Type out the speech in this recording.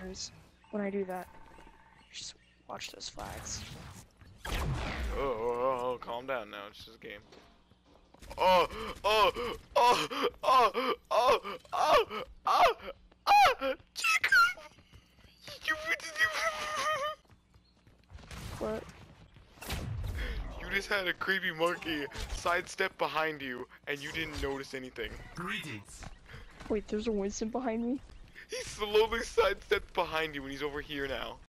monsters when I do that. Just watch those flags. Oh, calm down now. It's just a game. Oh, oh, oh, oh, oh, oh, oh, oh, Chico! What? You just had a creepy monkey sidestep behind you, and you didn't notice anything. Greetings. Wait, there's a Winston behind me? He slowly sidestepped behind you, and he's over here now.